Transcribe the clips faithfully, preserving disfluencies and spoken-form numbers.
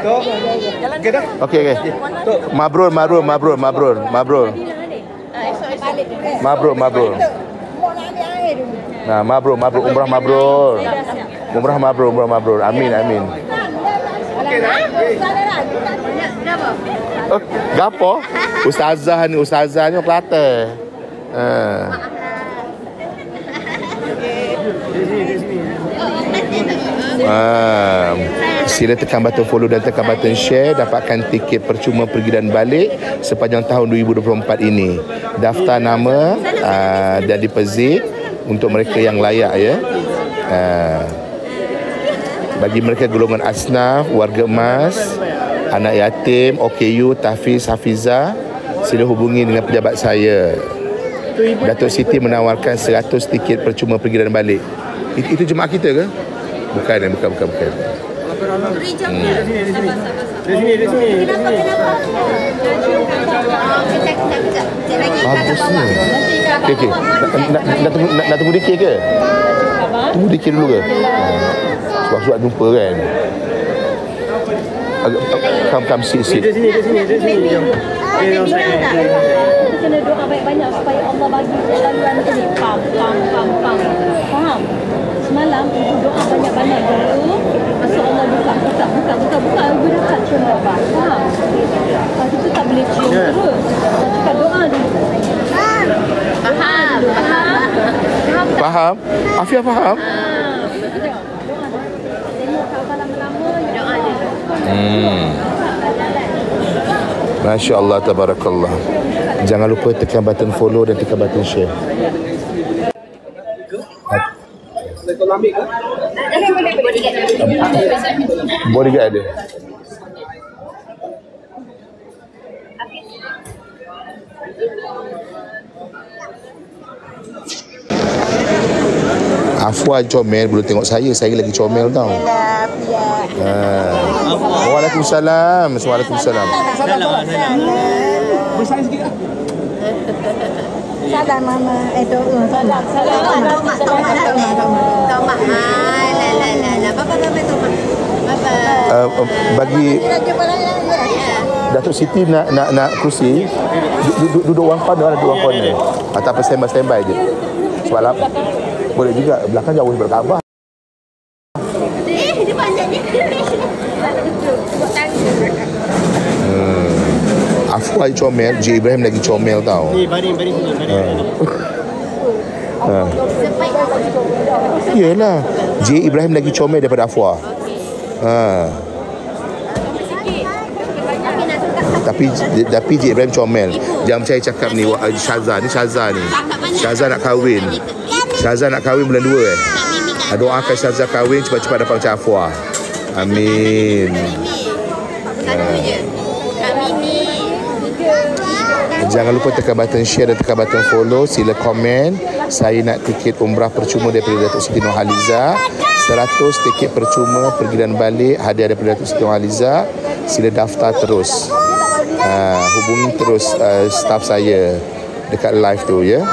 Okey okey. Mabrur mabrur mabrur mabrur mabrur. Mabrur mabrur. Nah, mabrur mabrur umrah mabrur. Umrah mabrur umrah mabrur. Amin amin. Oh, gapo? Ustazah ni, ustazah ni Kelantan. Ha. Ah, sila tekan button follow dan tekan button share, dapatkan tiket percuma pergi dan balik sepanjang tahun dua ribu dua puluh empat ini. Daftar nama uh, dan deposit untuk mereka yang layak ya. Uh, bagi mereka golongan asnaf, warga emas, anak yatim, O K U, tahfiz, hafizah, sila hubungi dengan pejabat saya. Datuk Siti menawarkan seratus tiket percuma pergi dan balik. Itu, itu jemaah kita ke? Bukan, bukan, bukan, bukan. Hmm. Di sini, di sini. Kenapa, kenapa? Bagus ni. Okey, okey. Nak, nak, nak, tunggu, nak, nak tunggu dikir ke? Tunggu dikir dulu ke? Suat-suat jumpa kan? Come, come, sit, sit. Di sini, di sini, di sini. Kena doa banyak-banyak supaya Allah bagi laluan macam ni. Pam, pam, pam, pam. Faham? Semalam ibu doa banyak-banyak dulu. Masuk Allah buka, buka, buka, buka, buka. Ibu dapat cium lepas. Faham? Lepas itu tak boleh cium terus. Cakap doa dulu. Faham? Faham? Faham? Faham? Afia faham? Tengok kawan lama-lama. Doa dulu. Hmm. Masya Allah, tabarakallah. Jangan lupa tekan button follow dan tekan button share. Bodyguard ada. Afwan comel, belum tengok saya. Saya lagi comel tau. Ha. Waalaikumsalam. Waalaikumsalam. Besar sikit lah. Salam mama. Eh, doa. Salam. Salam. Tomak. Tomak. Tomak. Tomak. Hai. La, la, la, la. Bapa ramai tomak. Bapa. Uh, uh, bagi Datuk Siti nak nak nak kerusi, duduk duduk one corner, duduk one corner. Atau apa standby standby je. Sebab lap, boleh juga belakang jauh daripada Kaabah. Eh, dia panjang ni. Hmm. Afwan comel, J Ibrahim lagi comel tau. Ni baring baring sini, baring. Ha. Yelah, J Ibrahim lagi comel daripada Afwan. Ha. Tapi tapi J Ibrahim comel. Jangan percaya cakap ni Syazah ni Syazah ni. Syazah nak kahwin. Syazah nak kahwin bulan dua eh. Doakan Syazah kahwin cepat-cepat dapat macam Afwan. Amin. Jangan lupa tekan button share dan tekan button follow. Sila komen. Saya nak tiket umrah percuma daripada Datuk Siti Nurhaliza. seratus tiket percuma pergi dan balik. Hadiah daripada Datuk Siti Nurhaliza. Sila daftar terus. Uh, hubungi terus uh, staff saya dekat live tu ya.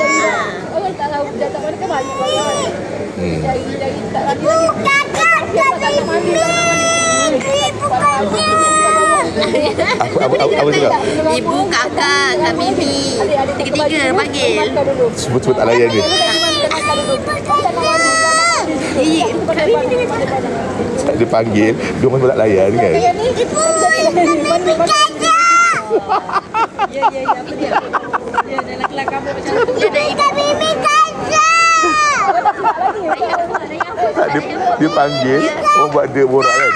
Hmm. Apa apa apa, apa cakap? Ibu, kakak, Kak Mimi. Tiga-tiga panggil. Sebut-sebut tak layan ni. Tak dia panggil, dia orang tak layan kan? Ibu, Mimi kakak. Ya, ya, ya. Apa dia? Ya, dalam kelas kamu macam tu. Dia dah Kak Mimi kakak. Dia, dia panggil, orang buat dia borak kan?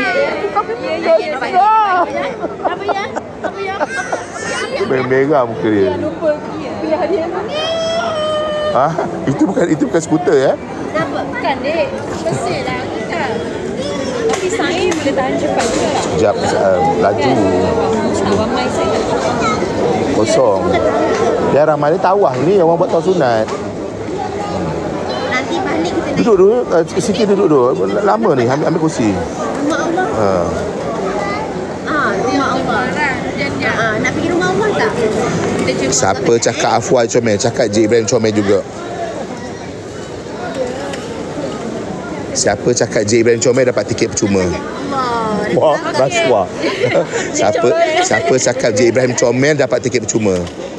Apa ya? Apa ya? Merah muka dia. Lupa pilih hadiah. Ha? Itu bukan itu bukan skuter ya? Kenapa? Bukan, Dek. Bersih lah kita. Tapi saya boleh tahan cepat juga lah. Sekejap, uh, laju. Ramai saya. Kosong. Dia ramai dia tawah ni, orang buat tawaf sunat. Nanti balik kita naik. Duduk dulu, uh, Siti duduk dulu. Lama ni, ambil, ambil kursi. Rumah Allah. Ha. Ah, rumah Allah. Ah, nak pergi rumah Allah tak? Kita jumpa. Siapa cakap Afwan comel? Cakap J Ibrahim comel juga. Siapa cakap J Ibrahim comel dapat tiket percuma. Allah. Wah, rasuah. Siapa siapa cakap J Ibrahim comel dapat tiket percuma.